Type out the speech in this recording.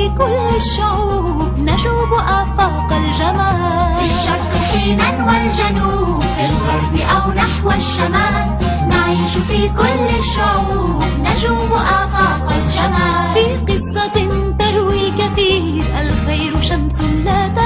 في كل الشعوب نجوب آفاق الجمال. في الشرق حينا والجنوب، في الغرب أو نحو الشمال، نعيش في كل الشعوب نجوب آفاق الجمال. في قصة تروي الكثير، الخير شمس لا